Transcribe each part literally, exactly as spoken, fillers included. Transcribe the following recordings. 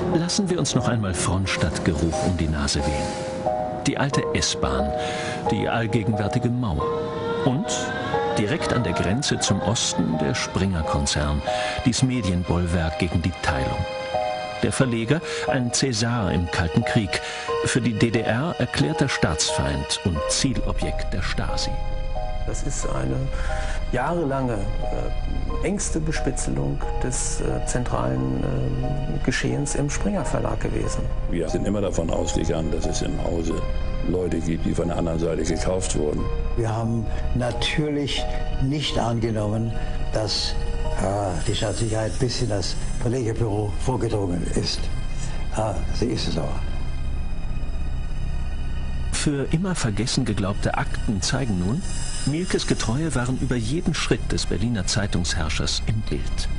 Lassen wir uns noch einmal Frohnstadt-Geruch um die Nase wehen. Die alte S-Bahn, die allgegenwärtige Mauer und direkt an der Grenze zum Osten der Springer-Konzern, dies Medienbollwerk gegen die Teilung. Der Verleger, ein Cäsar im Kalten Krieg, für die D D R erklärter Staatsfeind und Zielobjekt der Stasi. Das ist eine jahrelange äh, engste Bespitzelung des äh, zentralen äh, Geschehens im Springer Verlag gewesen. Wir sind immer davon ausgegangen, dass es im Hause Leute gibt, die von der anderen Seite gekauft wurden. Wir haben natürlich nicht angenommen, dass äh, die Staatssicherheit bis in das Verlegerbüro vorgedrungen ist. Ah, sie ist es aber. Für immer vergessen geglaubte Akten zeigen nun, Mielkes Getreue waren über jeden Schritt des Berliner Zeitungsherrschers im Bild.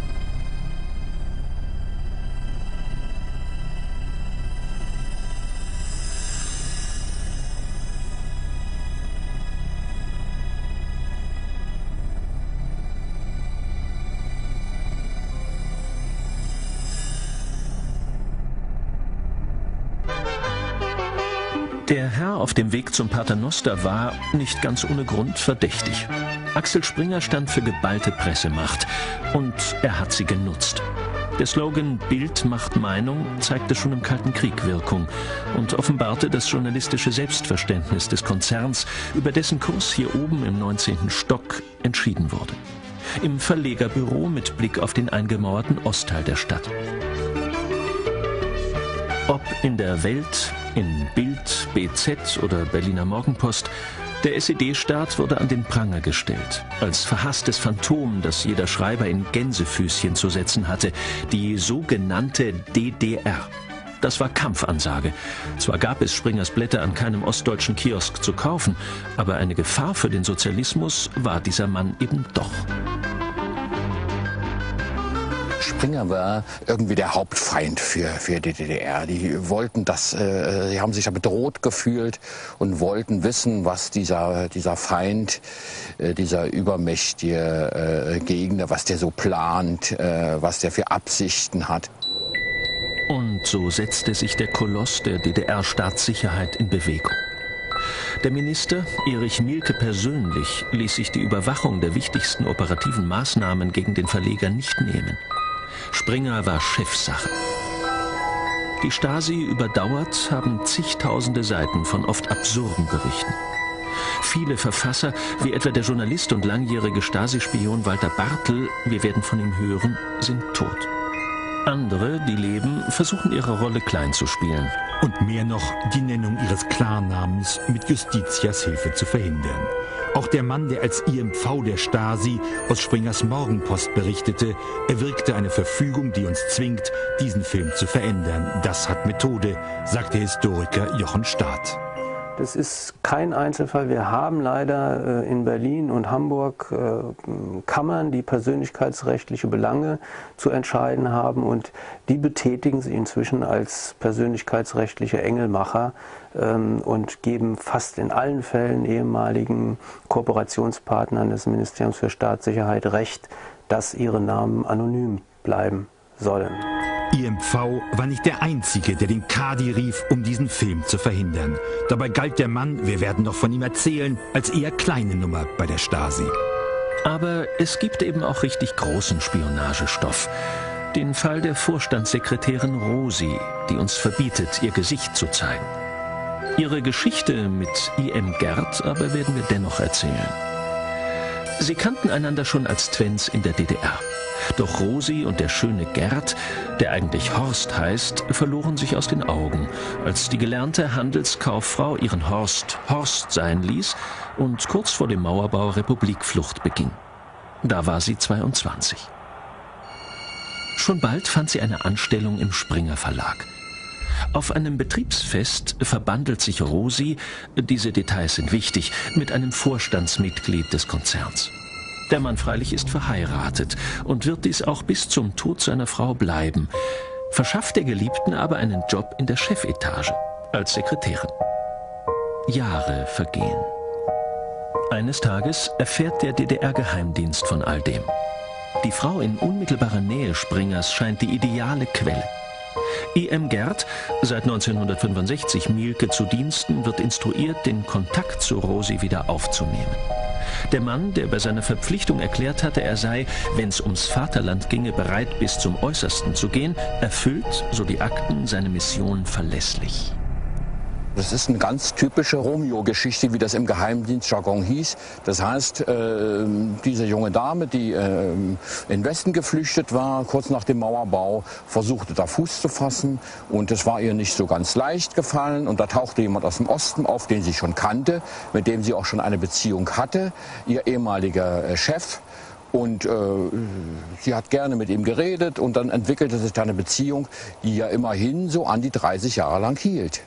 Der Herr auf dem Weg zum Paternoster war, nicht ganz ohne Grund, verdächtig. Axel Springer stand für geballte Pressemacht und er hat sie genutzt. Der Slogan »Bild macht Meinung« zeigte schon im Kalten Krieg Wirkung und offenbarte das journalistische Selbstverständnis des Konzerns, über dessen Kurs hier oben im neunzehnten Stock entschieden wurde. Im Verlegerbüro mit Blick auf den eingemauerten Ostteil der Stadt. Ob in der Welt, in Bild, B Z oder Berliner Morgenpost, der S E D-Staat wurde an den Pranger gestellt, als verhasstes Phantom, das jeder Schreiber in Gänsefüßchen zu setzen hatte, die sogenannte D D R. Das war Kampfansage. Zwar gab es Springers Blätter an keinem ostdeutschen Kiosk zu kaufen, aber eine Gefahr für den Sozialismus war dieser Mann eben doch. Springer war irgendwie der Hauptfeind für, für die D D R. Die wollten das, äh, die haben sich da bedroht gefühlt und wollten wissen, was dieser, dieser Feind, äh, dieser übermächtige äh, Gegner, was der so plant, äh, was der für Absichten hat. Und so setzte sich der Koloss der D D R-Staatssicherheit in Bewegung. Der Minister, Erich Mielke persönlich, ließ sich die Überwachung der wichtigsten operativen Maßnahmen gegen den Verleger nicht nehmen. Springer war Chefsache. Die Stasi überdauert haben zigtausende Seiten von oft absurden Berichten. Viele Verfasser, wie etwa der Journalist und langjährige Stasi-Spion Walter Bartel, wir werden von ihm hören, sind tot. Andere, die leben, versuchen ihre Rolle klein zu spielen. Und mehr noch, die Nennung ihres Klarnamens mit Justitias Hilfe zu verhindern. Auch der Mann, der als I M V der Stasi aus Springers Morgenpost berichtete, erwirkte eine Verfügung, die uns zwingt, diesen Film zu verändern. Das hat Methode, sagt der Historiker Jochen Staat. Das ist kein Einzelfall. Wir haben leider äh, in Berlin und Hamburg äh, Kammern, die persönlichkeitsrechtliche Belange zu entscheiden haben, und die betätigen sich inzwischen als persönlichkeitsrechtliche Engelmacher ähm, und geben fast in allen Fällen ehemaligen Kooperationspartnern des Ministeriums für Staatssicherheit Recht, dass ihre Namen anonym bleiben sollen. I M V war nicht der Einzige, der den Kadi rief, um diesen Film zu verhindern. Dabei galt der Mann, wir werden noch von ihm erzählen, als eher kleine Nummer bei der Stasi. Aber es gibt eben auch richtig großen Spionagestoff. Den Fall der Vorstandssekretärin Rosi, die uns verbietet, ihr Gesicht zu zeigen. Ihre Geschichte mit I M Gerd aber werden wir dennoch erzählen. Sie kannten einander schon als Twents in der D D R. Doch Rosi und der schöne Gerd, der eigentlich Horst heißt, verloren sich aus den Augen, als die gelernte Handelskauffrau ihren Horst Horst sein ließ und kurz vor dem Mauerbau Republikflucht beging. Da war sie zweiundzwanzig. Schon bald fand sie eine Anstellung im Springer Verlag. Auf einem Betriebsfest verbandelt sich Rosi, diese Details sind wichtig, mit einem Vorstandsmitglied des Konzerns. Der Mann freilich ist verheiratet und wird dies auch bis zum Tod seiner Frau bleiben, verschafft der Geliebten aber einen Job in der Chefetage als Sekretärin. Jahre vergehen. Eines Tages erfährt der D D R-Geheimdienst von all dem. Die Frau in unmittelbarer Nähe Springers scheint die ideale Quelle. I M Gerd, seit neunzehnhundertfünfundsechzig Mielke zu Diensten, wird instruiert, den Kontakt zu Rosi wieder aufzunehmen. Der Mann, der bei seiner Verpflichtung erklärt hatte, er sei, wenn es ums Vaterland ginge, bereit bis zum Äußersten zu gehen, erfüllt, so die Akten, seine Mission verlässlich. Das ist eine ganz typische Romeo-Geschichte, wie das im Geheimdienstjargon hieß. Das heißt, äh, diese junge Dame, die äh, in den Westen geflüchtet war, kurz nach dem Mauerbau, versuchte da Fuß zu fassen. Und es war ihr nicht so ganz leicht gefallen. Und da tauchte jemand aus dem Osten auf, den sie schon kannte, mit dem sie auch schon eine Beziehung hatte, ihr ehemaliger äh, Chef. Und äh, sie hat gerne mit ihm geredet. Und dann entwickelte sich da eine Beziehung, die ja immerhin so an die dreißig Jahre lang hielt.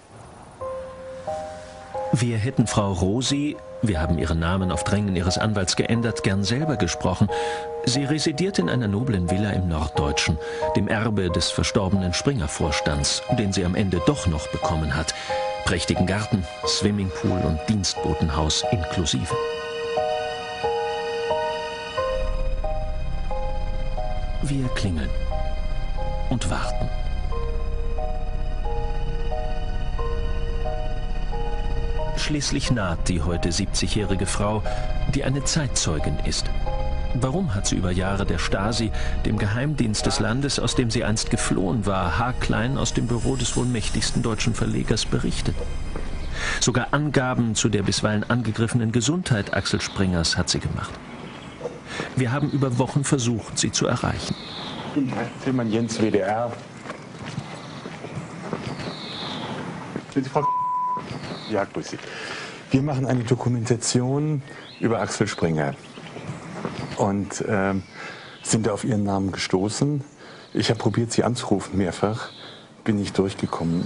Wir hätten Frau Rosi, wir haben ihren Namen auf Drängen ihres Anwalts geändert, gern selber gesprochen. Sie residiert in einer noblen Villa im Norddeutschen, dem Erbe des verstorbenen Springer-Vorstands, den sie am Ende doch noch bekommen hat. Prächtigen Garten, Swimmingpool und Dienstbotenhaus inklusive. Wir klingeln und warten. Schließlich naht die heute siebzigjährige Frau, die eine Zeitzeugin ist. Warum hat sie über Jahre der Stasi, dem Geheimdienst des Landes, aus dem sie einst geflohen war, haarklein aus dem Büro des wohl mächtigsten deutschen Verlegers berichtet? Sogar Angaben zu der bisweilen angegriffenen Gesundheit Axel Springers hat sie gemacht. Wir haben über Wochen versucht, sie zu erreichen. Guten Tag, Tillmann Jens, W D R. Sind Sie Frau? Ja, grüß Sie. Wir machen eine Dokumentation über Axel Springer und äh, sind auf Ihren Namen gestoßen. Ich habe probiert, Sie anzurufen, mehrfach, bin nicht durchgekommen.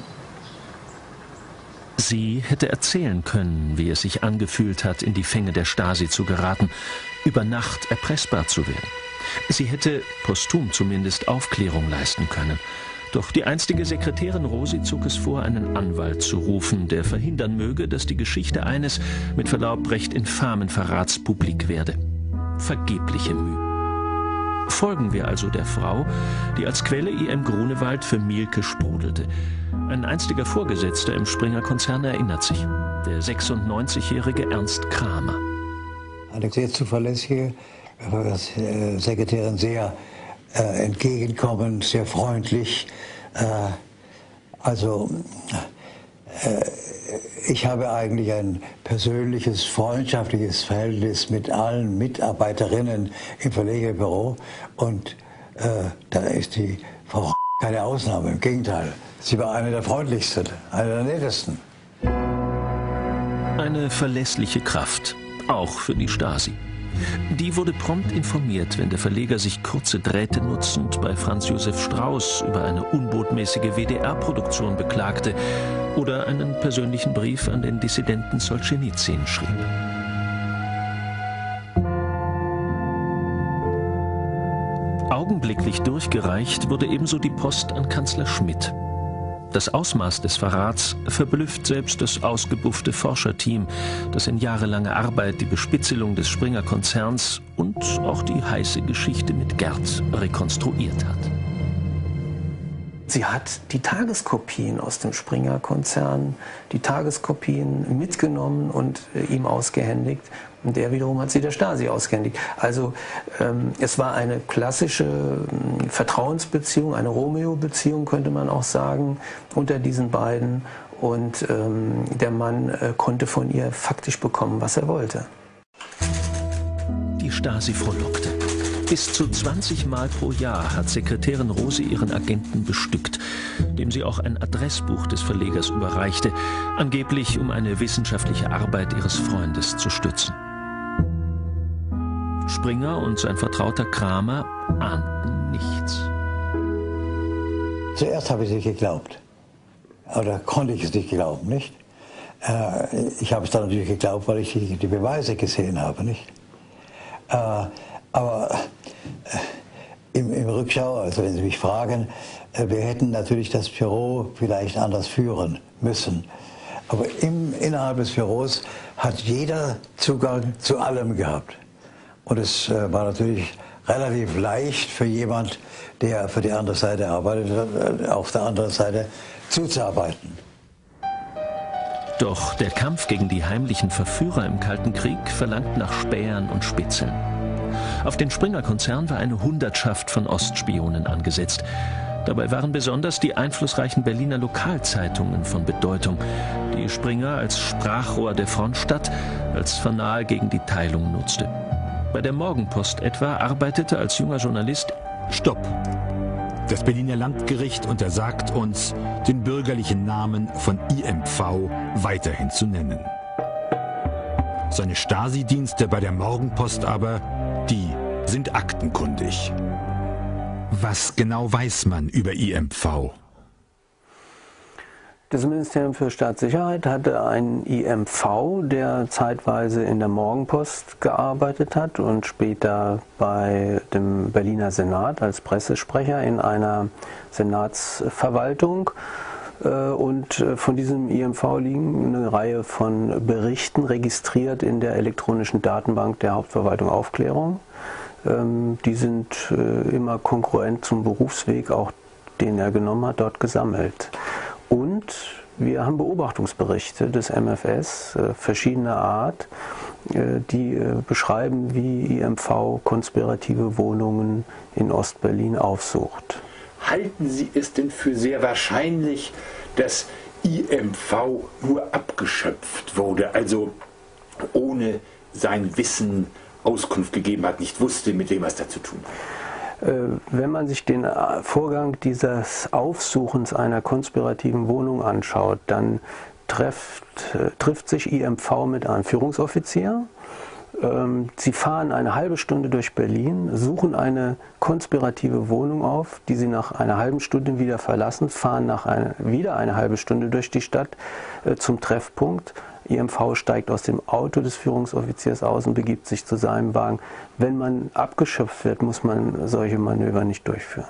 Sie hätte erzählen können, wie es sich angefühlt hat, in die Fänge der Stasi zu geraten, über Nacht erpressbar zu werden. Sie hätte, posthum zumindest, Aufklärung leisten können. Doch die einstige Sekretärin Rosi zog es vor, einen Anwalt zu rufen, der verhindern möge, dass die Geschichte eines, mit Verlaub, recht infamen Verrats publik werde. Vergebliche Mühe. Folgen wir also der Frau, die als Quelle I M Grunewald für Mielke sprudelte. Ein einstiger Vorgesetzter im Springer-Konzern erinnert sich, der sechsundneunzigjährige Ernst Kramer. Eine sehr zuverlässige äh, Sekretärin, sehr Äh, entgegenkommend, sehr freundlich. Äh, also äh, ich habe eigentlich ein persönliches, freundschaftliches Verhältnis mit allen Mitarbeiterinnen im Verlegerbüro und äh, da ist die Frau keine Ausnahme, im Gegenteil. Sie war eine der freundlichsten, eine der nettesten. Eine verlässliche Kraft, auch für die Stasi. Die wurde prompt informiert, wenn der Verleger sich kurze Drähte nutzend bei Franz Josef Strauß über eine unbotmäßige W D R-Produktion beklagte oder einen persönlichen Brief an den Dissidenten Solschenizyn schrieb. Augenblicklich durchgereicht wurde ebenso die Post an Kanzler Schmidt. Das Ausmaß des Verrats verblüfft selbst das ausgebuffte Forscherteam, das in jahrelanger Arbeit die Bespitzelung des Springer-Konzerns und auch die heiße Geschichte mit Gerd rekonstruiert hat. Sie hat die Tageskopien aus dem Springer-Konzern, die Tageskopien mitgenommen und äh, ihm ausgehändigt. Und der wiederum hat sie der Stasi ausgehändigt. Also ähm, es war eine klassische äh, Vertrauensbeziehung, eine Romeo-Beziehung, könnte man auch sagen, unter diesen beiden. Und ähm, der Mann äh, konnte von ihr faktisch bekommen, was er wollte. Die Stasi frohlockte. Bis zu zwanzig Mal pro Jahr hat Sekretärin Rosi ihren Agenten bestückt, dem sie auch ein Adressbuch des Verlegers überreichte, angeblich um eine wissenschaftliche Arbeit ihres Freundes zu stützen. Springer und sein Vertrauter Kramer ahnten nichts. Zuerst habe ich es nicht geglaubt. Oder konnte ich es nicht glauben, nicht? Äh, ich habe es dann natürlich geglaubt, weil ich die, die Beweise gesehen habe, nicht? Äh, aber äh, im, im Rückschau, also wenn Sie mich fragen, äh, wir hätten natürlich das Büro vielleicht anders führen müssen. Aber im, innerhalb des Büros hat jeder Zugang zu allem gehabt. Und es äh, war natürlich relativ leicht für jemand, der für die andere Seite arbeitet, auf der anderen Seite zuzuarbeiten. Doch der Kampf gegen die heimlichen Verführer im Kalten Krieg verlangt nach Spähern und Spitzeln. Auf den Springer-Konzern war eine Hundertschaft von Ostspionen angesetzt. Dabei waren besonders die einflussreichen Berliner Lokalzeitungen von Bedeutung, die Springer als Sprachrohr der Frontstadt, als Fanal gegen die Teilung nutzte. Bei der Morgenpost etwa arbeitete als junger Journalist Stopp! Das Berliner Landgericht untersagt uns, den bürgerlichen Namen von I M V weiterhin zu nennen. Seine Stasi-Dienste bei der Morgenpost aber, die sind aktenkundig. Was genau weiß man über I M V? Das Ministerium für Staatssicherheit hatte einen I M V, der zeitweise in der Morgenpost gearbeitet hat und später bei dem Berliner Senat als Pressesprecher in einer Senatsverwaltung. Und von diesem I M V liegen eine Reihe von Berichten registriert in der elektronischen Datenbank der Hauptverwaltung Aufklärung. Die sind immer kongruent zum Berufsweg, auch den er genommen hat, dort gesammelt. Und wir haben Beobachtungsberichte des M F S äh, verschiedener Art, äh, die äh, beschreiben, wie I M V konspirative Wohnungen in Ostberlin aufsucht. Halten Sie es denn für sehr wahrscheinlich, dass I M V nur abgeschöpft wurde, also ohne sein Wissen Auskunft gegeben hat, nicht wusste, mit wem er es da zu tun hat? Wenn man sich den Vorgang dieses Aufsuchens einer konspirativen Wohnung anschaut, dann trifft, trifft sich I M V mit einem Führungsoffizier. Sie fahren eine halbe Stunde durch Berlin, suchen eine konspirative Wohnung auf, die sie nach einer halben Stunde wieder verlassen, fahren nach eine, wieder eine halbe Stunde durch die Stadt äh, zum Treffpunkt. I M V steigt aus dem Auto des Führungsoffiziers aus und begibt sich zu seinem Wagen. Wenn man abgeschöpft wird, muss man solche Manöver nicht durchführen.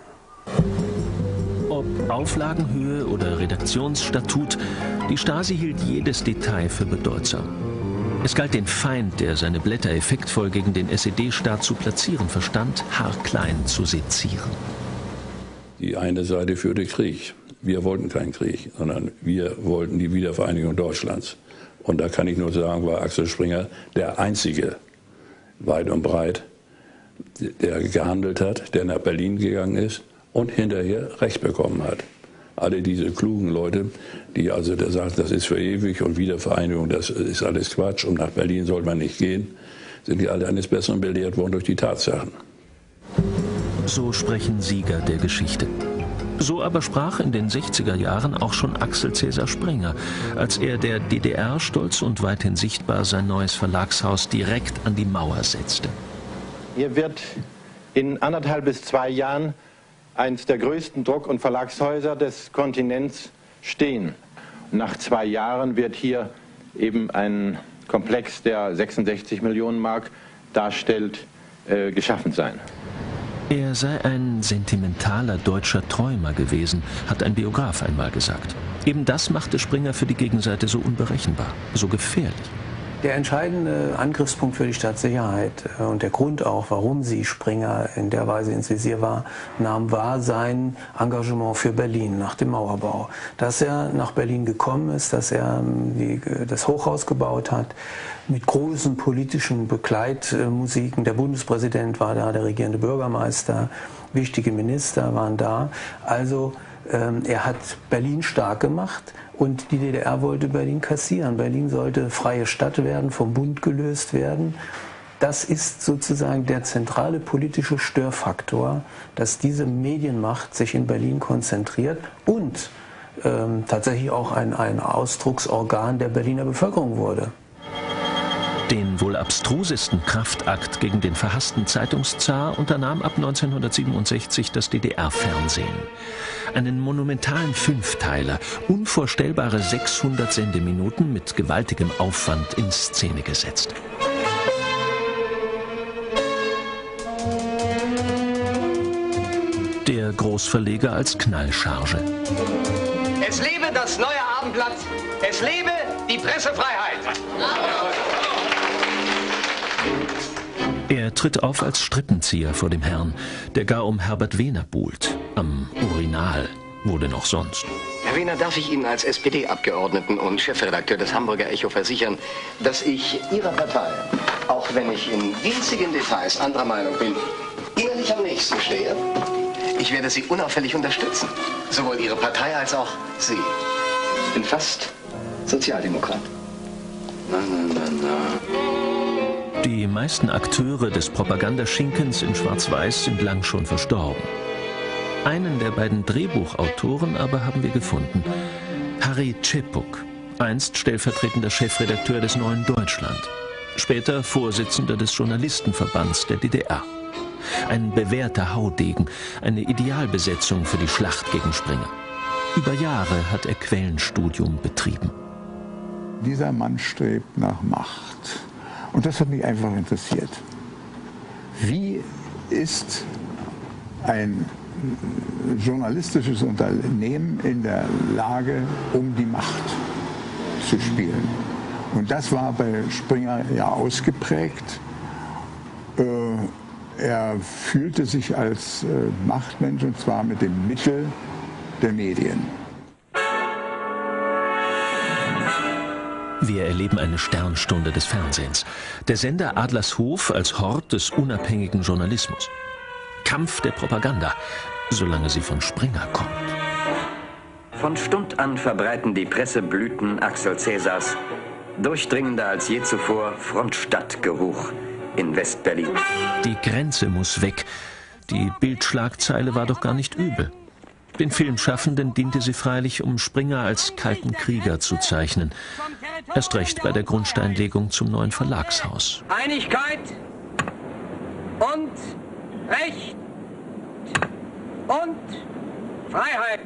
Ob Auflagenhöhe oder Redaktionsstatut, die Stasi hielt jedes Detail für bedeutsam. Es galt den Feind, der seine Blätter effektvoll gegen den S E D-Staat zu platzieren verstand, haarklein zu sezieren. Die eine Seite führte Krieg. Wir wollten keinen Krieg, sondern wir wollten die Wiedervereinigung Deutschlands. Und da kann ich nur sagen, war Axel Springer der Einzige, weit und breit, der gehandelt hat, der nach Berlin gegangen ist und hinterher Recht bekommen hat. Alle diese klugen Leute, die also da sagen, das ist für ewig und Wiedervereinigung, das ist alles Quatsch und nach Berlin soll man nicht gehen, sind die alle eines Besseren belehrt worden durch die Tatsachen. So sprechen Sieger der Geschichte. So aber sprach in den sechziger Jahren auch schon Axel Cäsar Springer, als er der D D R stolz und weithin sichtbar sein neues Verlagshaus direkt an die Mauer setzte. Hier wird in anderthalb bis zwei Jahren eines der größten Druck- und Verlagshäuser des Kontinents stehen. Nach zwei Jahren wird hier eben ein Komplex, der sechsundsechzig Millionen Mark darstellt, äh, geschaffen sein. Er sei ein sentimentaler deutscher Träumer gewesen, hat ein Biograf einmal gesagt. Eben das machte Springer für die Gegenseite so unberechenbar, so gefährlich. Der entscheidende Angriffspunkt für die Staatssicherheit und der Grund auch, warum sie Springer in der Weise ins Visier war, nahm, war sein Engagement für Berlin nach dem Mauerbau. Dass er nach Berlin gekommen ist, dass er die, das Hochhaus gebaut hat, mit großen politischen Begleitmusiken. Der Bundespräsident war da, der regierende Bürgermeister, wichtige Minister waren da. Also ähm, er hat Berlin stark gemacht. Und die D D R wollte Berlin kassieren. Berlin sollte freie Stadt werden, vom Bund gelöst werden. Das ist sozusagen der zentrale politische Störfaktor, dass diese Medienmacht sich in Berlin konzentriert und ähm, tatsächlich auch ein, ein Ausdrucksorgan der Berliner Bevölkerung wurde. Den wohl abstrusesten Kraftakt gegen den verhassten Zeitungszar unternahm ab neunzehnhundertsiebenundsechzig das D D R-Fernsehen. Einen monumentalen Fünfteiler, unvorstellbare sechshundert Sendeminuten mit gewaltigem Aufwand in Szene gesetzt. Der Großverleger als Knallcharge. Es lebe das neue Abendblatt, es lebe die Pressefreiheit. Er Er tritt auf als Strippenzieher vor dem Herrn, der gar um Herbert Wehner buhlt, am Urinal, wo denn auch sonst. Herr Wehner, darf ich Ihnen als S P D-Abgeordneten und Chefredakteur des Hamburger Echo versichern, dass ich Ihrer Partei, auch wenn ich in winzigen Details anderer Meinung bin, innerlich am nächsten stehe? Ich werde Sie unauffällig unterstützen. Sowohl Ihre Partei als auch Sie. Ich bin fast Sozialdemokrat. Na, na, na, na. Die meisten Akteure des Propagandaschinkens in Schwarz-Weiß sind lang schon verstorben. Einen der beiden Drehbuchautoren aber haben wir gefunden. Harry Czepuk, einst stellvertretender Chefredakteur des Neuen Deutschland, später Vorsitzender des Journalistenverbands der D D R. Ein bewährter Haudegen, eine Idealbesetzung für die Schlacht gegen Springer. Über Jahre hat er Quellenstudium betrieben. Dieser Mann strebt nach Macht. Und das hat mich einfach interessiert. Wie ist ein journalistisches Unternehmen in der Lage, um die Macht zu spielen? Und das war bei Springer ja ausgeprägt. Äh, er fühlte sich als äh, Machtmensch, und zwar mit dem Mittel der Medien. Wir erleben eine Sternstunde des Fernsehens. Der Sender Adlershof als Hort des unabhängigen Journalismus. Kampf der Propaganda, solange sie von Springer kommt. Von Stund an verbreiten die Presseblüten Axel Cäsars durchdringender als je zuvor Frontstadtgeruch in West-Berlin. Die Grenze muss weg. Die Bildschlagzeile war doch gar nicht übel. Den Filmschaffenden diente sie freilich, um Springer als kalten Krieger zu zeichnen. Erst recht bei der Grundsteinlegung zum neuen Verlagshaus. Einigkeit und Recht und Freiheit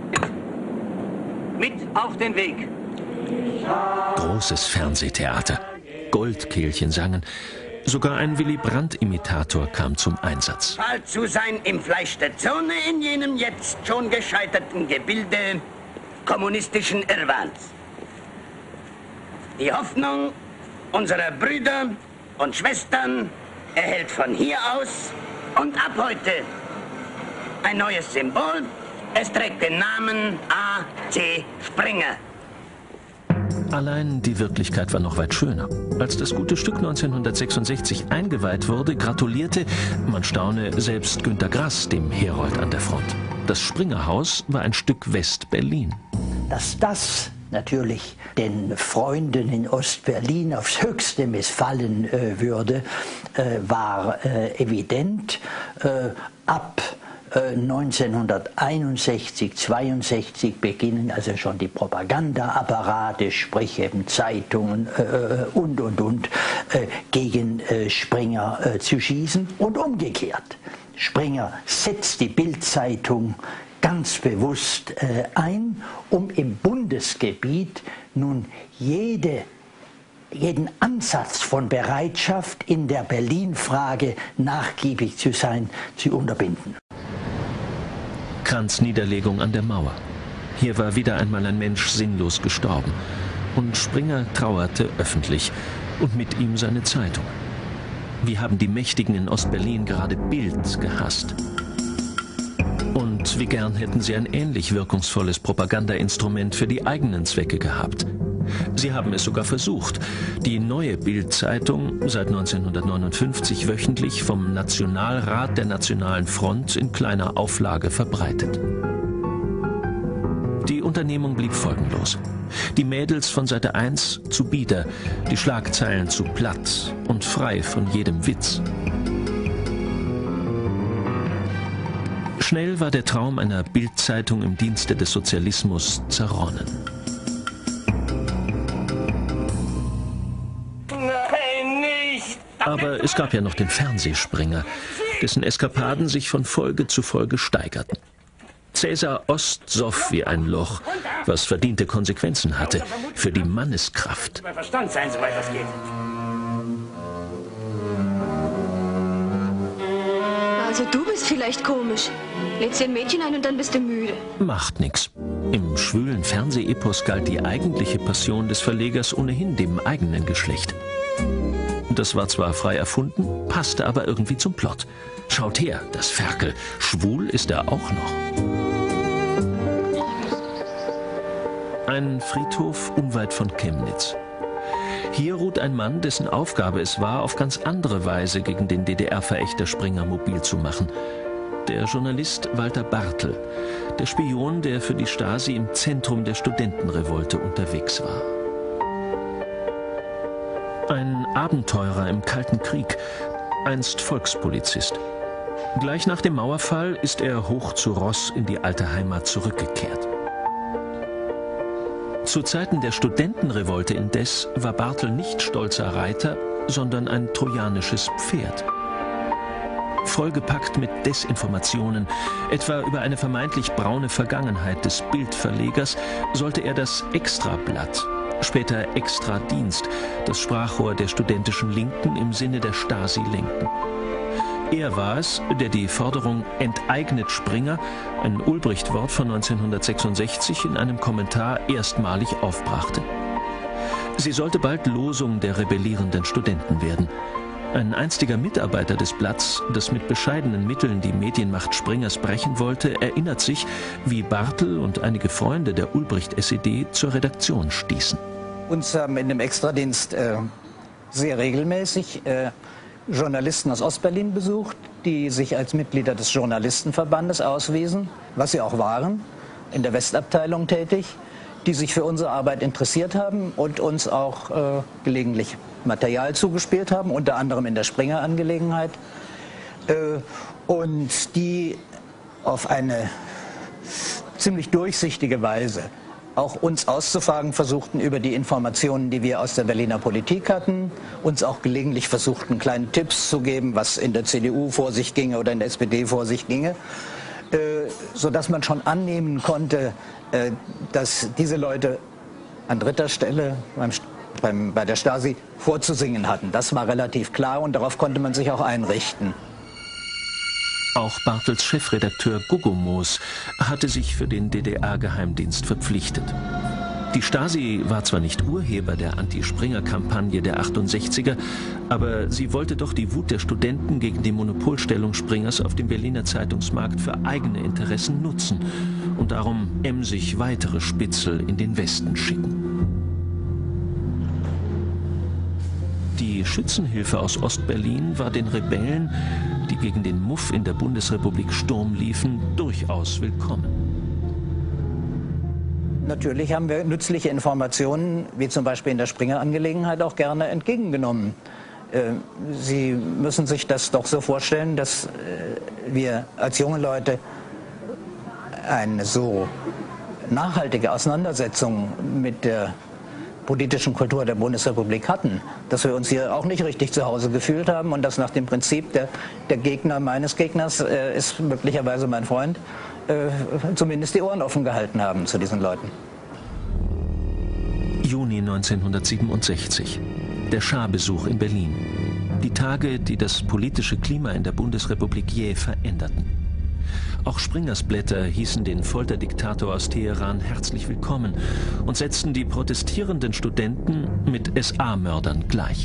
mit auf den Weg. Großes Fernsehtheater. Goldkehlchen sangen. Sogar ein Willy Brandt-Imitator kam zum Einsatz. Bald zu sein im Fleisch der Zone in jenem jetzt schon gescheiterten Gebilde kommunistischen Irrwahns. Die Hoffnung unserer Brüder und Schwestern erhält von hier aus und ab heute ein neues Symbol. Es trägt den Namen A C Springer. Allein die Wirklichkeit war noch weit schöner. Als das gute Stück neunzehnhundertsechsundsechzig eingeweiht wurde, gratulierte, man staune, selbst Günter Grass dem Herold an der Front. Das Springerhaus war ein Stück West-Berlin. Dass das natürlich den Freunden in Ost-Berlin aufs Höchste missfallen äh, würde, äh, war äh, evident. Äh, ab neunzehnhunderteinundsechzig, zweiundsechzig beginnen also schon die Propagandaapparate, sprich eben Zeitungen äh, und, und, und, äh, gegen äh, Springer äh, zu schießen und umgekehrt. Springer setzt die Bild-Zeitung ganz bewusst äh, ein, um im Bundesgebiet nun jede jeden Ansatz von Bereitschaft, in der Berlin-Frage nachgiebig zu sein, zu unterbinden. Kranzniederlegung an der Mauer. Hier war wieder einmal ein Mensch sinnlos gestorben. Und Springer trauerte öffentlich und mit ihm seine Zeitung. Wie haben die Mächtigen in Ost-Berlin gerade Bild gehasst. Und wie gern hätten sie ein ähnlich wirkungsvolles Propagandainstrument für die eigenen Zwecke gehabt. Sie haben es sogar versucht. Die neue Bild-Zeitung, seit neunzehnhundertneunundfünfzig wöchentlich vom Nationalrat der Nationalen Front in kleiner Auflage verbreitet. Die Unternehmung blieb folgenlos. Die Mädels von Seite eins zu bieder, die Schlagzeilen zu platt und frei von jedem Witz. Schnell war der Traum einer Bild-Zeitung im Dienste des Sozialismus zerronnen. Aber es gab ja noch den Fernsehspringer, dessen Eskapaden sich von Folge zu Folge steigerten. Cäsar Ost soff wie ein Loch, was verdiente Konsequenzen hatte für die Manneskraft. Bei Verstand sein, soweit das geht. Also du bist vielleicht komisch. Lädst dir ein Mädchen ein und dann bist du müde. Macht nix. Im schwülen Fernsehepos galt die eigentliche Passion des Verlegers ohnehin dem eigenen Geschlecht. Das war zwar frei erfunden, passte aber irgendwie zum Plot. Schaut her, das Ferkel. Schwul ist er auch noch. Ein Friedhof unweit von Chemnitz. Hier ruht ein Mann, dessen Aufgabe es war, auf ganz andere Weise gegen den D D R-Verächter Springer mobil zu machen. Der Journalist Walter Bartel, der Spion, der für die Stasi im Zentrum der Studentenrevolte unterwegs war. Ein Abenteurer im Kalten Krieg, einst Volkspolizist. Gleich nach dem Mauerfall ist er hoch zu Ross in die alte Heimat zurückgekehrt. Zu Zeiten der Studentenrevolte indes war Bartel nicht stolzer Reiter, sondern ein trojanisches Pferd. Vollgepackt mit Desinformationen, etwa über eine vermeintlich braune Vergangenheit des Bildverlegers, sollte er das Extrablatt, später Extradienst, das Sprachrohr der studentischen Linken im Sinne der Stasi lenken. Er war es, der die Forderung "Enteignet Springer", ein Ulbricht-Wort von neunzehnhundertsechsundsechzig, in einem Kommentar erstmalig aufbrachte. Sie sollte bald Losung der rebellierenden Studenten werden. Ein einstiger Mitarbeiter des Blatts, das mit bescheidenen Mitteln die Medienmacht Springers brechen wollte, erinnert sich, wie Bartel und einige Freunde der Ulbricht-S E D zur Redaktion stießen. Uns haben in dem Extradienst äh, sehr regelmäßig äh, Journalisten aus Ostberlin besucht, die sich als Mitglieder des Journalistenverbandes auswiesen, was sie auch waren, in der Westabteilung tätig, die sich für unsere Arbeit interessiert haben und uns auch äh, gelegentlich Material zugespielt haben, unter anderem in der Springer-Angelegenheit, äh, und die auf eine ziemlich durchsichtige Weise auch uns auszufragen versuchten über die Informationen, die wir aus der Berliner Politik hatten, uns auch gelegentlich versuchten, kleine Tipps zu geben, was in der C D U vor sich ginge oder in der S P D vor sich ginge, äh, sodass man schon annehmen konnte, äh, dass diese Leute an dritter Stelle beim, beim, bei der Stasi vorzusingen hatten. Das war relativ klar und darauf konnte man sich auch einrichten. Auch Bartels Chefredakteur Guggemoos hatte sich für den D D R-Geheimdienst verpflichtet. Die Stasi war zwar nicht Urheber der Anti-Springer-Kampagne der achtundsechziger, aber sie wollte doch die Wut der Studenten gegen die Monopolstellung Springers auf dem Berliner Zeitungsmarkt für eigene Interessen nutzen und darum emsig weitere Spitzel in den Westen schicken. Die Schützenhilfe aus Ostberlin war den Rebellen, die gegen den Muff in der Bundesrepublik Sturm liefen, durchaus willkommen. Natürlich haben wir nützliche Informationen, wie zum Beispiel in der Springer-Angelegenheit, auch gerne entgegengenommen. Sie müssen sich das doch so vorstellen, dass wir als junge Leute eine so nachhaltige Auseinandersetzung mit der politischen Kultur der Bundesrepublik hatten, dass wir uns hier auch nicht richtig zu Hause gefühlt haben und dass nach dem Prinzip der, der Gegner meines Gegners äh, ist möglicherweise mein Freund, äh, zumindest die Ohren offen gehalten haben zu diesen Leuten. Juni neunzehnhundertsiebenundsechzig. Der Schah-Besuch in Berlin. Die Tage, die das politische Klima in der Bundesrepublik jäh veränderten. Auch Springers Blätter hießen den Folterdiktator aus Teheran herzlich willkommen und setzten die protestierenden Studenten mit S A-Mördern gleich.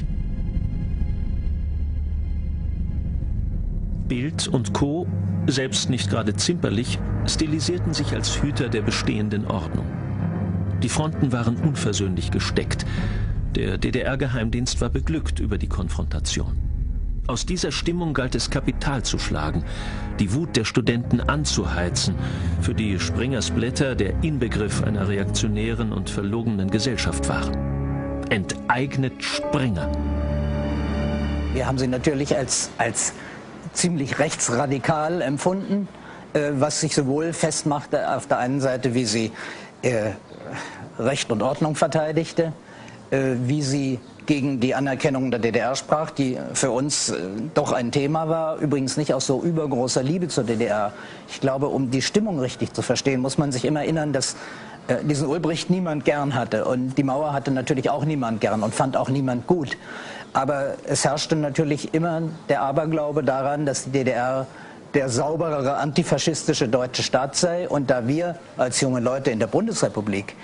Bild und Co., selbst nicht gerade zimperlich, stilisierten sich als Hüter der bestehenden Ordnung. Die Fronten waren unversöhnlich gesteckt. Der D D R-Geheimdienst war beglückt über die Konfrontation. Aus dieser Stimmung galt es, Kapital zu schlagen, die Wut der Studenten anzuheizen, für die Springers Blätter der Inbegriff einer reaktionären und verlogenen Gesellschaft waren. Enteignet Springer. Wir haben sie natürlich als, als ziemlich rechtsradikal empfunden, äh, was sich sowohl festmachte auf der einen Seite, wie sie äh, Recht und Ordnung verteidigte, äh, wie sie gegen die Anerkennung der D D R sprach, die für uns äh, doch ein Thema war, übrigens nicht aus so übergroßer Liebe zur D D R. Ich glaube, um die Stimmung richtig zu verstehen, muss man sich immer erinnern, dass äh, diesen Ulbricht niemand gern hatte und die Mauer hatte natürlich auch niemand gern und fand auch niemand gut. Aber es herrschte natürlich immer der Aberglaube daran, dass die D D R der sauberere antifaschistische deutsche Staat sei, und da wir als junge Leute in der Bundesrepublik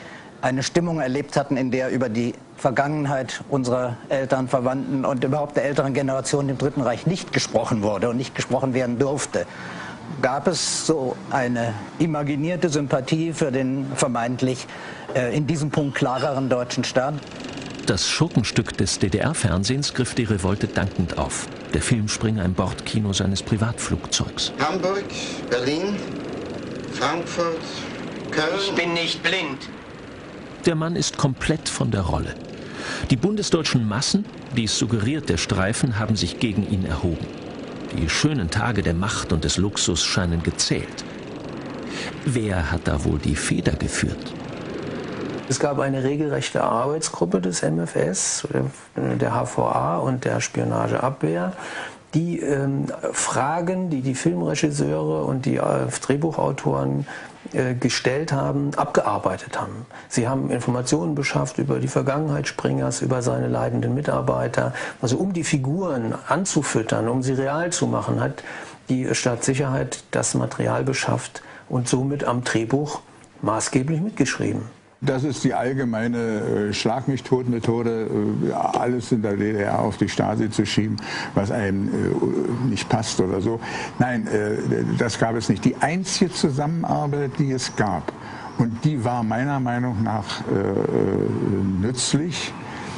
eine Stimmung erlebt hatten, in der über die Vergangenheit unserer Eltern, Verwandten und überhaupt der älteren Generation im Dritten Reich nicht gesprochen wurde und nicht gesprochen werden durfte. Gab es so eine imaginierte Sympathie für den vermeintlich äh, in diesem Punkt klareren deutschen Staat? Das Schurkenstück des D D R-Fernsehens griff die Revolte dankend auf. Der Filmspringer im Bordkino seines Privatflugzeugs. Hamburg, Berlin, Frankfurt, Köln. Ich bin nicht blind. Der Mann ist komplett von der Rolle. Die bundesdeutschen Massen, dies suggeriert der Streifen, haben sich gegen ihn erhoben. Die schönen Tage der Macht und des Luxus scheinen gezählt. Wer hat da wohl die Feder geführt? Es gab eine regelrechte Arbeitsgruppe des M F S, der H V A und der Spionageabwehr, die ähm, Fragen, die die Filmregisseure und die äh, Drehbuchautoren äh, gestellt haben, abgearbeitet haben. Sie haben Informationen beschafft über die Vergangenheit Springers, über seine leidenden Mitarbeiter. Also um die Figuren anzufüttern, um sie real zu machen, hat die Staatssicherheit das Material beschafft und somit am Drehbuch maßgeblich mitgeschrieben. Das ist die allgemeine äh, Schlag-mich-tot-Methode, äh, alles in der D D R auf die Stasi zu schieben, was einem äh, nicht passt oder so. Nein, äh, das gab es nicht. Die einzige Zusammenarbeit, die es gab, und die war meiner Meinung nach äh, nützlich,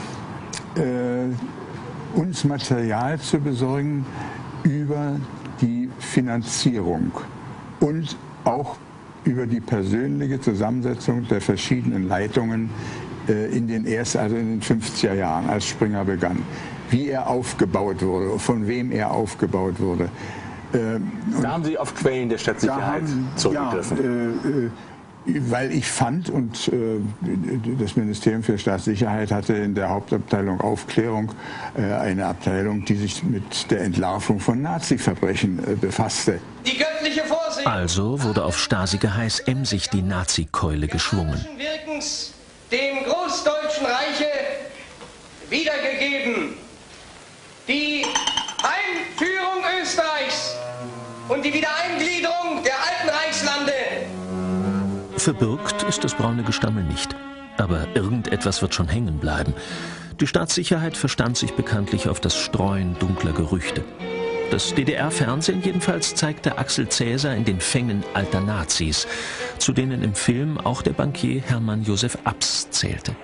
äh, uns Material zu besorgen über die Finanzierung und auch über die persönliche Zusammensetzung der verschiedenen Leitungen äh, in den ersten, also in den fünfziger Jahren, als Springer begann. Wie er aufgebaut wurde, von wem er aufgebaut wurde. Ähm, da haben Sie auf Quellen der Stadtsicherheit zurückgegriffen. Ja, äh, äh, weil ich fand, und äh, das Ministerium für Staatssicherheit hatte in der Hauptabteilung Aufklärung äh, eine Abteilung, die sich mit der Entlarvung von Nazi-Verbrechen äh, befasste. Die göttliche Vorsehung. Also wurde auf Stasi-Geheiß emsig die Nazi-Keule geschwungen. Wirkens dem Großdeutschen Reiche wiedergegeben. Die Heimführung Österreichs und die Wiedereingliederung der alten Reichslande. Verbürgt ist das braune Gestammel nicht. Aber irgendetwas wird schon hängen bleiben. Die Staatssicherheit verstand sich bekanntlich auf das Streuen dunkler Gerüchte. Das D D R-Fernsehen jedenfalls zeigte Axel Cäsar in den Fängen alter Nazis, zu denen im Film auch der Bankier Hermann Josef Abs zählte.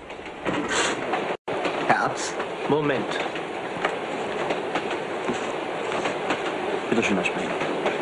Herr Abs? Moment. Bitte schön, Herr Springer.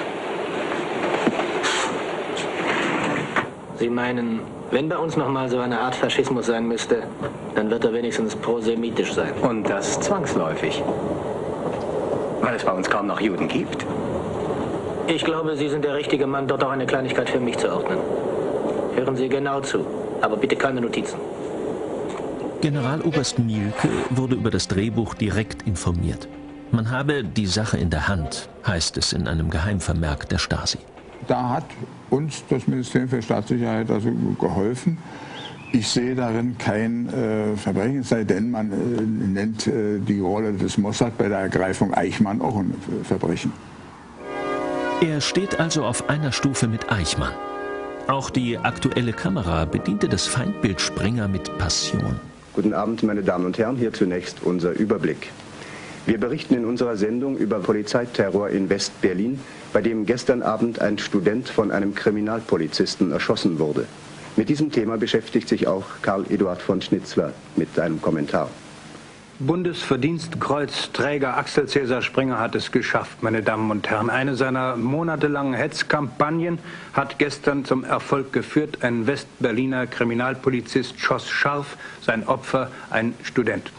Sie meinen, wenn bei uns noch mal so eine Art Faschismus sein müsste, dann wird er wenigstens prosemitisch sein. Und das zwangsläufig. Weil es bei uns kaum noch Juden gibt. Ich glaube, Sie sind der richtige Mann, dort auch eine Kleinigkeit für mich zu ordnen. Hören Sie genau zu, aber bitte keine Notizen. Generaloberst Mielke wurde über das Drehbuch direkt informiert. Man habe die Sache in der Hand, heißt es in einem Geheimvermerk der Stasi. Da hat uns das Ministerium für Staatssicherheit also geholfen. Ich sehe darin kein äh, Verbrechen, es sei denn, man äh, nennt äh, die Rolle des Mossad bei der Ergreifung Eichmann auch ein Verbrechen. Er steht also auf einer Stufe mit Eichmann. Auch die aktuelle Kamera bediente das Feindbild Springer mit Passion. Guten Abend, meine Damen und Herren, hier zunächst unser Überblick. Wir berichten in unserer Sendung über Polizeiterror in West-Berlin, bei dem gestern Abend ein Student von einem Kriminalpolizisten erschossen wurde. Mit diesem Thema beschäftigt sich auch Karl Eduard von Schnitzler mit einem Kommentar. Bundesverdienstkreuzträger Axel Cäsar Springer hat es geschafft, meine Damen und Herren. Eine seiner monatelangen Hetzkampagnen hat gestern zum Erfolg geführt. Ein Westberliner Kriminalpolizist schoss scharf, sein Opfer ein Student.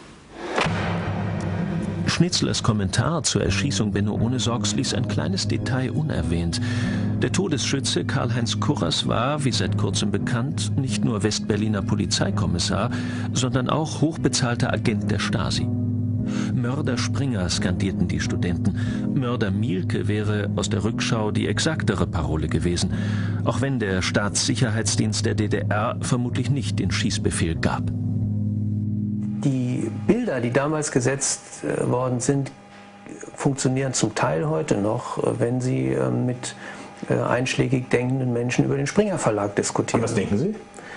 Schnitzlers Kommentar zur Erschießung Benno Ohnesorgs ließ ein kleines Detail unerwähnt. Der Todesschütze Karl-Heinz Kurras war, wie seit kurzem bekannt, nicht nur Westberliner Polizeikommissar, sondern auch hochbezahlter Agent der Stasi. Mörder Springer skandierten die Studenten. Mörder Mielke wäre aus der Rückschau die exaktere Parole gewesen, auch wenn der Staatssicherheitsdienst der D D R vermutlich nicht den Schießbefehl gab. Die Bilder, die damals gesetzt äh, worden sind, funktionieren zum Teil heute noch, äh, wenn Sie äh, mit äh, einschlägig denkenden Menschen über den Springer Verlag diskutieren. Und was denken Sie?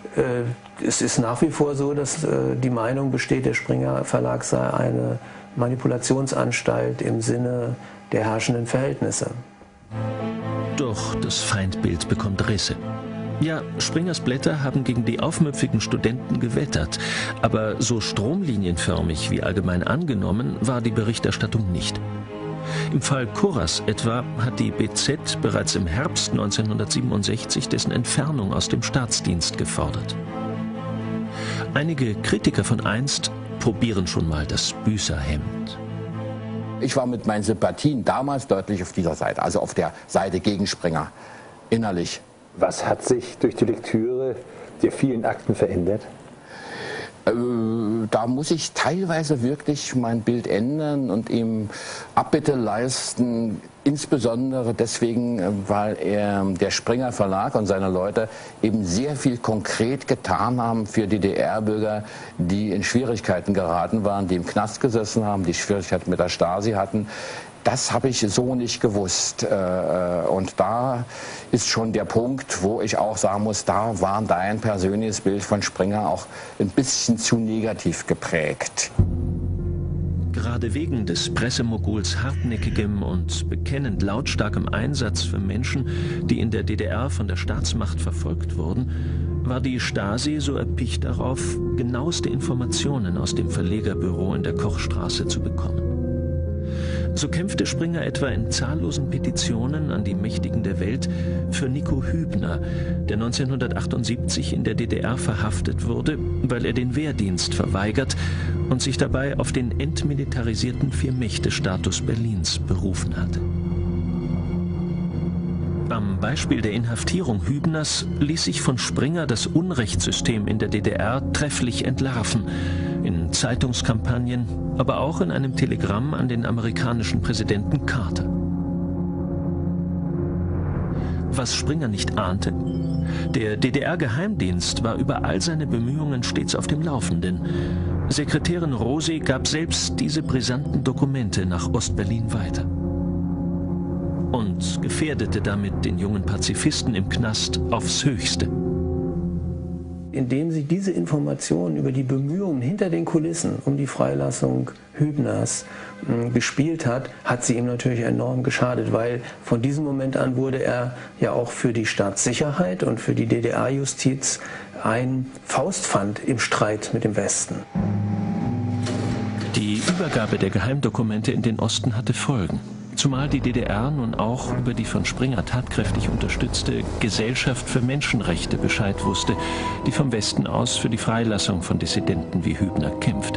äh, es ist nach wie vor so, dass äh, die Meinung besteht, der Springer Verlag sei eine Manipulationsanstalt im Sinne der herrschenden Verhältnisse. Doch das Feindbild bekommt Risse. Ja, Springers Blätter haben gegen die aufmüpfigen Studenten gewettert, aber so stromlinienförmig wie allgemein angenommen war die Berichterstattung nicht. Im Fall Kurras etwa hat die B Z bereits im Herbst neunzehnhundertsiebenundsechzig dessen Entfernung aus dem Staatsdienst gefordert. Einige Kritiker von einst probieren schon mal das Büßerhemd. Ich war mit meinen Sympathien damals deutlich auf dieser Seite, also auf der Seite gegen Springer, innerlich. Was hat sich durch die Lektüre der vielen Akten verändert? Äh, da muss ich teilweise wirklich mein Bild ändern und ihm Abbitte leisten, insbesondere deswegen, weil er, der Springer Verlag und seine Leute eben sehr viel konkret getan haben für D D R-Bürger, die in Schwierigkeiten geraten waren, die im Knast gesessen haben, die Schwierigkeiten mit der Stasi hatten. Das habe ich so nicht gewusst. Und da ist schon der Punkt, wo ich auch sagen muss, da war dein persönliches Bild von Springer auch ein bisschen zu negativ geprägt. Gerade wegen des Pressemoguls hartnäckigem und bekennend lautstarkem Einsatz für Menschen, die in der D D R von der Staatsmacht verfolgt wurden, war die Stasi so erpicht darauf, genaueste Informationen aus dem Verlegerbüro in der Kochstraße zu bekommen. So kämpfte Springer etwa in zahllosen Petitionen an die Mächtigen der Welt für Nico Hübner, der neunzehnhundertachtundsiebzig in der D D R verhaftet wurde, weil er den Wehrdienst verweigert und sich dabei auf den entmilitarisierten Vier-Mächte-Status Berlins berufen hatte. Am Beispiel der Inhaftierung Hübners ließ sich von Springer das Unrechtssystem in der D D R trefflich entlarven, in Zeitungskampagnen, aber auch in einem Telegramm an den amerikanischen Präsidenten Carter. Was Springer nicht ahnte: Der D D R-Geheimdienst war über all seine Bemühungen stets auf dem Laufenden. Sekretärin Rosi gab selbst diese brisanten Dokumente nach Ostberlin weiter und gefährdete damit den jungen Pazifisten im Knast aufs Höchste. Indem sie diese Informationen über die Bemühungen hinter den Kulissen um die Freilassung Hübners äh, gespielt hat, hat sie ihm natürlich enorm geschadet, weil von diesem Moment an wurde er ja auch für die Staatssicherheit und für die D D R-Justiz ein Faustpfand im Streit mit dem Westen. Die Übergabe der Geheimdokumente in den Osten hatte Folgen. Zumal die D D R nun auch über die von Springer tatkräftig unterstützte Gesellschaft für Menschenrechte Bescheid wusste, die vom Westen aus für die Freilassung von Dissidenten wie Hübner kämpfte.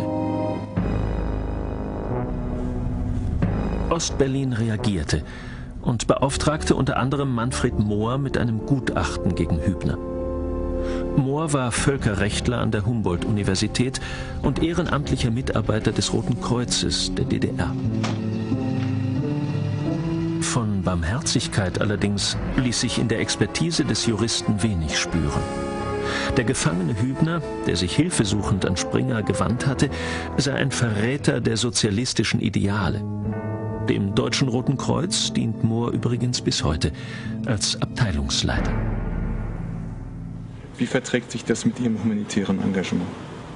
Ostberlin reagierte und beauftragte unter anderem Manfred Mohr mit einem Gutachten gegen Hübner. Mohr war Völkerrechtler an der Humboldt-Universität und ehrenamtlicher Mitarbeiter des Roten Kreuzes der D D R. Von Barmherzigkeit allerdings ließ sich in der Expertise des Juristen wenig spüren. Der gefangene Hübner, der sich hilfesuchend an Springer gewandt hatte, sei ein Verräter der sozialistischen Ideale. Dem Deutschen Roten Kreuz dient Mohr übrigens bis heute als Abteilungsleiter. Wie verträgt sich das mit Ihrem humanitären Engagement?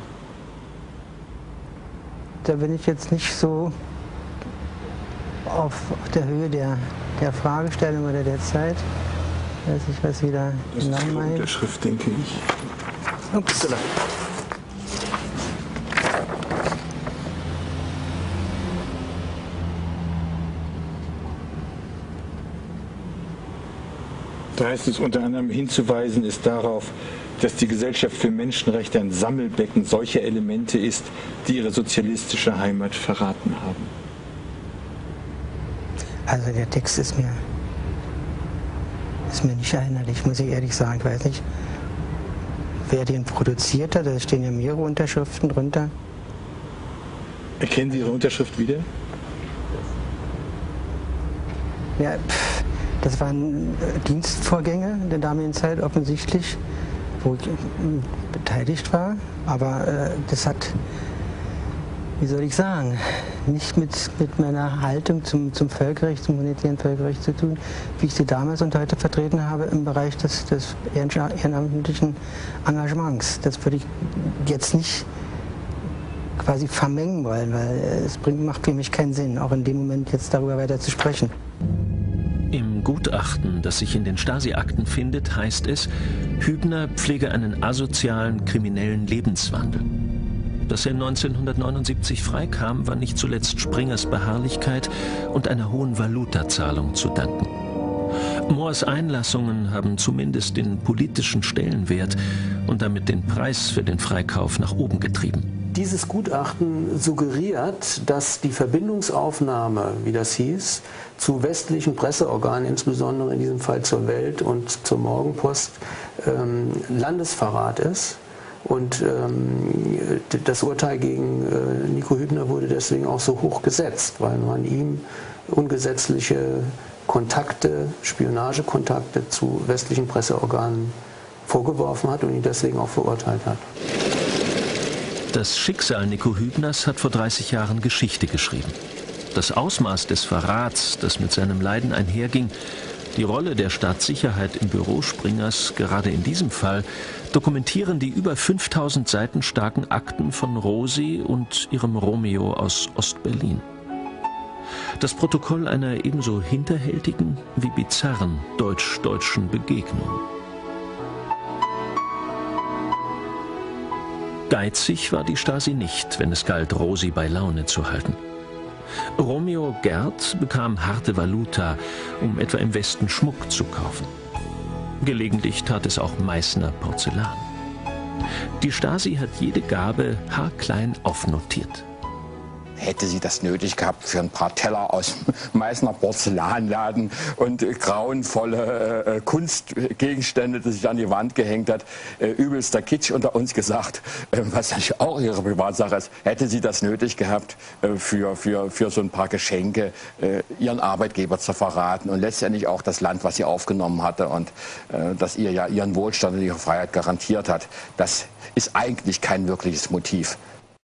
Da bin ich jetzt nicht so auf der Höhe der, der Fragestellung oder der Zeit. Weiß ich, was wieder genau meint. Das ist die Unterschrift, denke ich. Ups. Da heißt es unter anderem, hinzuweisen ist darauf, dass die Gesellschaft für Menschenrechte ein Sammelbecken solcher Elemente ist, die ihre sozialistische Heimat verraten haben. Also der Text ist mir, ist mir nicht erinnerlich, muss ich ehrlich sagen. Ich weiß nicht, wer den produziert hat. Da stehen ja mehrere Unterschriften drunter. Erkennen Sie Ihre Unterschrift wieder? Ja, pff, das waren Dienstvorgänge der damaligen Zeit offensichtlich, wo ich beteiligt war. Aber äh, das hat wie soll ich sagen, nicht mit, mit meiner Haltung zum, zum Völkerrecht, zum humanitären Völkerrecht zu tun, wie ich sie damals und heute vertreten habe im Bereich des, des ehrenamtlichen Engagements. Das würde ich jetzt nicht quasi vermengen wollen, weil es bringt, macht für mich keinen Sinn, auch in dem Moment jetzt darüber weiter zu sprechen. Im Gutachten, das sich in den Stasi-Akten findet, heißt es, Hübner pflege einen asozialen, kriminellen Lebenswandel. Dass er neunzehnhundertneunundsiebzig freikam, war nicht zuletzt Springers Beharrlichkeit und einer hohen Valutazahlung zu danken. Mohrs Einlassungen haben zumindest den politischen Stellenwert und damit den Preis für den Freikauf nach oben getrieben. Dieses Gutachten suggeriert, dass die Verbindungsaufnahme, wie das hieß, zu westlichen Presseorganen, insbesondere in diesem Fall zur Welt und zur Morgenpost, ähm, Landesverrat ist. Und ähm, das Urteil gegen äh, Nico Hübner wurde deswegen auch so hoch gesetzt, weil man ihm ungesetzliche Kontakte, Spionagekontakte zu westlichen Presseorganen vorgeworfen hat und ihn deswegen auch verurteilt hat. Das Schicksal Nico Hübners hat vor dreißig Jahren Geschichte geschrieben. Das Ausmaß des Verrats, das mit seinem Leiden einherging, die Rolle der Staatssicherheit im Büro Springers, gerade in diesem Fall, dokumentieren die über fünftausend Seiten starken Akten von Rosi und ihrem Romeo aus Ostberlin. Das Protokoll einer ebenso hinterhältigen wie bizarren deutsch-deutschen Begegnung. Geizig war die Stasi nicht, wenn es galt, Rosi bei Laune zu halten. Romeo Gerd bekam harte Valuta, um etwa im Westen Schmuck zu kaufen. Gelegentlich tat es auch Meißner Porzellan. Die Stasi hat jede Gabe haarklein aufnotiert. Hätte sie das nötig gehabt für ein paar Teller aus Meißner Porzellanladen und äh, grauenvolle äh, Kunstgegenstände, die sich an die Wand gehängt hat, äh, übelster Kitsch unter uns gesagt, äh, was natürlich auch ihre Privatsache ist, hätte sie das nötig gehabt, äh, für, für, für so ein paar Geschenke äh, ihren Arbeitgeber zu verraten und letztendlich auch das Land, was sie aufgenommen hatte und äh, das ihr ja ihren Wohlstand und ihre Freiheit garantiert hat. Das ist eigentlich kein wirkliches Motiv.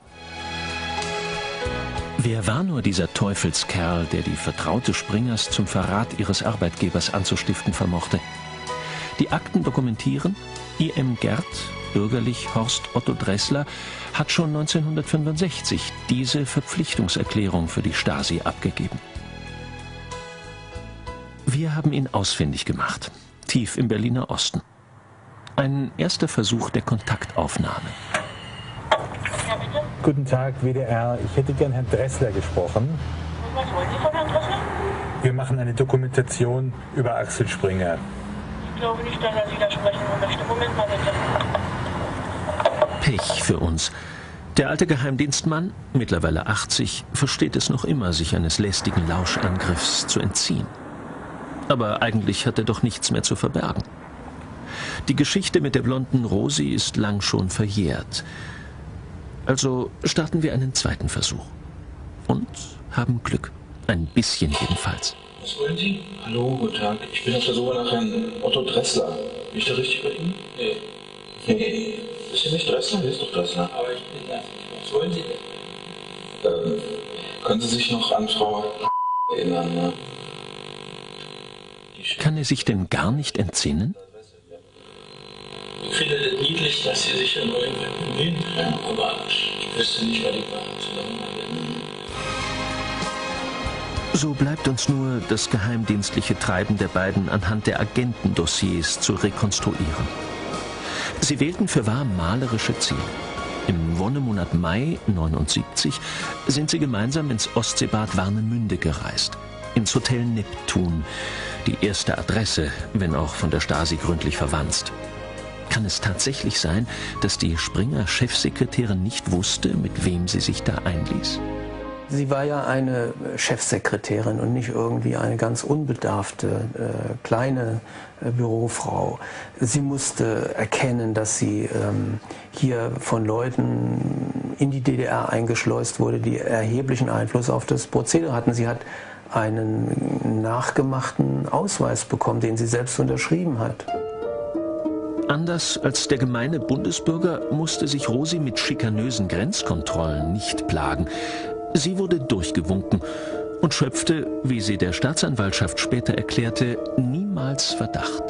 Wer war nur dieser Teufelskerl, der die Vertraute Springers zum Verrat ihres Arbeitgebers anzustiften vermochte? Die Akten dokumentieren, I M Gerd, bürgerlich Horst Otto Dressler, hat schon neunzehnhundertfünfundsechzig diese Verpflichtungserklärung für die Stasi abgegeben. Wir haben ihn ausfindig gemacht, tief im Berliner Osten. Ein erster Versuch der Kontaktaufnahme. Guten Tag, W D R. Ich hätte gern Herrn Dressler gesprochen. Was wollen Sie von Herrn Dressler? Wir machen eine Dokumentation über Axel Springer. Ich glaube nicht, dass er Sie da sprechen möchte. Moment mal bitte. Pech für uns. Der alte Geheimdienstmann, mittlerweile achtzig, versteht es noch immer, sich eines lästigen Lauschangriffs zu entziehen. Aber eigentlich hat er doch nichts mehr zu verbergen. Die Geschichte mit der blonden Rosi ist lang schon verjährt. Also starten wir einen zweiten Versuch. Und haben Glück. Ein bisschen jedenfalls. Was wollen Sie? Hallo, guten Tag. Ich bin auf der Suche nach Herrn Otto Dressler. Bin ich da richtig bei Ihnen? Nee. Nee. Ist hier nicht Dressler? Hier ist doch Dressler. Aber ich bin da. Was wollen Sie denn? Ähm, können Sie sich noch an Frau erinnern? Ne? Kann er sich denn gar nicht entsinnen? Ich finde es niedlich, dass Sie sich an irgendwann bemühen, aber ich wüsste nicht, wer die Wahrheit zu sagen hat. So bleibt uns nur das geheimdienstliche Treiben der beiden anhand der Agentendossiers zu rekonstruieren. Sie wählten fürwahr malerische Ziele. Im Wonnemonat Mai neunundsiebzig sind sie gemeinsam ins Ostseebad Warnemünde gereist. Ins Hotel Neptun, die erste Adresse, wenn auch von der Stasi gründlich verwanzt. Kann es tatsächlich sein, dass die Springer-Chefsekretärin nicht wusste, mit wem sie sich da einließ? Sie war ja eine Chefsekretärin und nicht irgendwie eine ganz unbedarfte, äh, kleine äh, Bürofrau. Sie musste erkennen, dass sie ähm, hier von Leuten in die D D R eingeschleust wurde, die erheblichen Einfluss auf das Prozedere hatten. Sie hat einen nachgemachten Ausweis bekommen, den sie selbst unterschrieben hat. Anders als der gemeine Bundesbürger musste sich Rosi mit schikanösen Grenzkontrollen nicht plagen. Sie wurde durchgewunken und schöpfte, wie sie der Staatsanwaltschaft später erklärte, niemals Verdacht.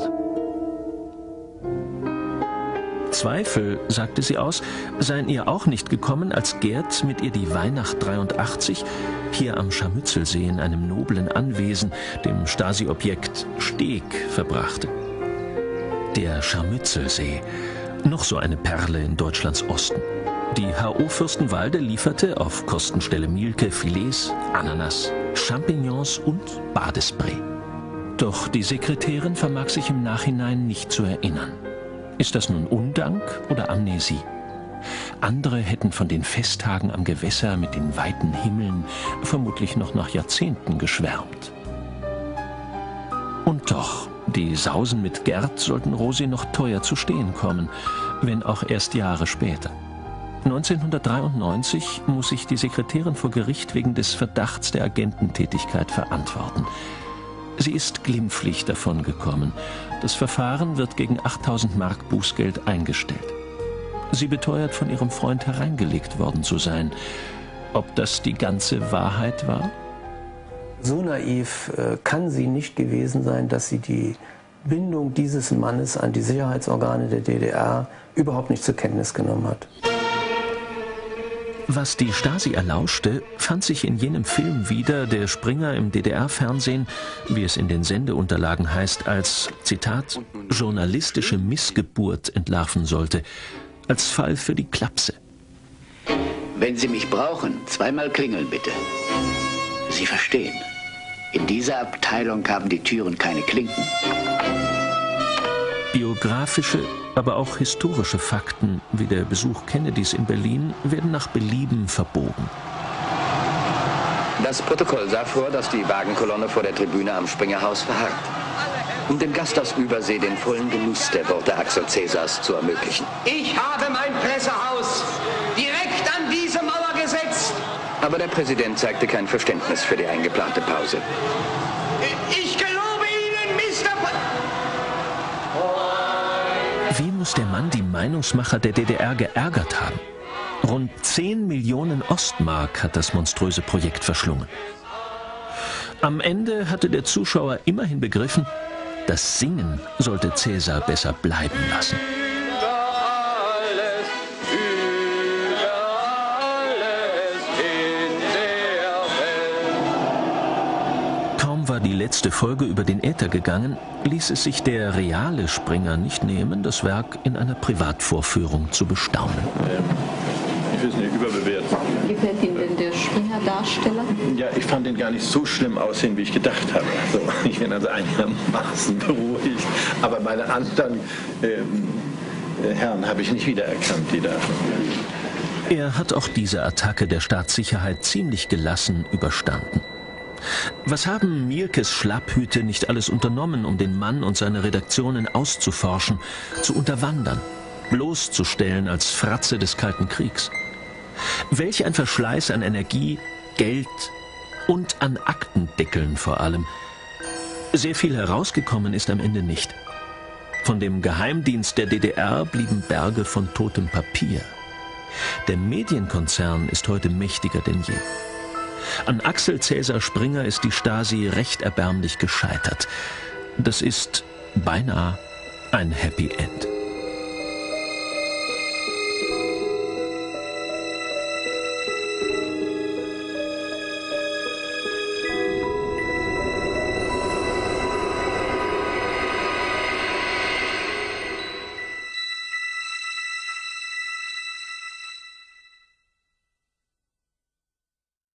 Zweifel, sagte sie aus, seien ihr auch nicht gekommen, als Gerd mit ihr die Weihnacht dreiundachtzig hier am Scharmützelsee in einem noblen Anwesen, dem Stasi-Objekt Steg, verbrachte. Der Scharmützelsee, noch so eine Perle in Deutschlands Osten. Die H O Fürstenwalde lieferte auf Kostenstelle Mielke Filets, Ananas, Champignons und Badespray. Doch die Sekretärin vermag sich im Nachhinein nicht zu erinnern. Ist das nun Undank oder Amnesie? Andere hätten von den Festtagen am Gewässer mit den weiten Himmeln vermutlich noch nach Jahrzehnten geschwärmt. Und doch, die Sausen mit Gerd sollten Rosi noch teuer zu stehen kommen, wenn auch erst Jahre später. neunzehnhundertdreiundneunzig muss sich die Sekretärin vor Gericht wegen des Verdachts der Agententätigkeit verantworten. Sie ist glimpflich davongekommen. Das Verfahren wird gegen achttausend Mark Bußgeld eingestellt. Sie beteuert, von ihrem Freund hereingelegt worden zu sein. Ob das die ganze Wahrheit war? So naiv äh, kann sie nicht gewesen sein, dass sie die Bindung dieses Mannes an die Sicherheitsorgane der D D R überhaupt nicht zur Kenntnis genommen hat. Was die Stasi erlauschte, fand sich in jenem Film wieder, der Springer im D D R-Fernsehen, wie es in den Sendeunterlagen heißt, als, Zitat, journalistische Missgeburt entlarven sollte, als Fall für die Klapse. Wenn Sie mich brauchen, zweimal klingeln bitte. Sie verstehen, in dieser Abteilung haben die Türen keine Klinken. Biografische, aber auch historische Fakten, wie der Besuch Kennedys in Berlin, werden nach Belieben verbogen. Das Protokoll sah vor, dass die Wagenkolonne vor der Tribüne am Springerhaus verharrt, um dem Gast aus Übersee den vollen Genuss der Worte Axel Cäsars zu ermöglichen. Ich habe mein Pressehaus direkt an diese Mauer gesetzt. Aber der Präsident zeigte kein Verständnis für die eingeplante Pause. Ich gelobe Ihnen, Mister Wie muss der Mann die Meinungsmacher der D D R geärgert haben? Rund zehn Millionen Ostmark hat das monströse Projekt verschlungen. Am Ende hatte der Zuschauer immerhin begriffen, das Singen sollte Cäsar besser bleiben lassen. Kaum war die letzte Folge über den Äther gegangen, ließ es sich der reale Springer nicht nehmen, das Werk in einer Privatvorführung zu bestaunen. Ähm, ich finde es nicht überbewertet. Gefällt Ihnen denn der Springer-Darsteller? Ja, ich fand ihn gar nicht so schlimm aussehen, wie ich gedacht habe. Also, ich bin also einigermaßen beruhigt. Aber meine anderen ähm, Herren habe ich nicht wiedererkannt, die da. Er hat auch diese Attacke der Staatssicherheit ziemlich gelassen überstanden. Was haben Mielkes Schlapphüte nicht alles unternommen, um den Mann und seine Redaktionen auszuforschen, zu unterwandern, bloßzustellen als Fratze des Kalten Kriegs? Welch ein Verschleiß an Energie, Geld und an Aktendeckeln vor allem. Sehr viel herausgekommen ist am Ende nicht. Von dem Geheimdienst der D D R blieben Berge von totem Papier. Der Medienkonzern ist heute mächtiger denn je. An Axel Cäsar Springer ist die Stasi recht erbärmlich gescheitert. Das ist beinahe ein Happy End.